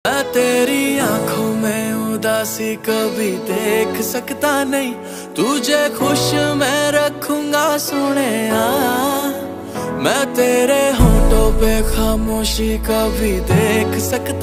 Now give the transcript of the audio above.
मैं तेरी आंखों में उदासी कभी देख सकता नहीं, तुझे खुश मैं रखूंगा सोनिया। मैं तेरे होठों पे खामोशी कभी देख सकता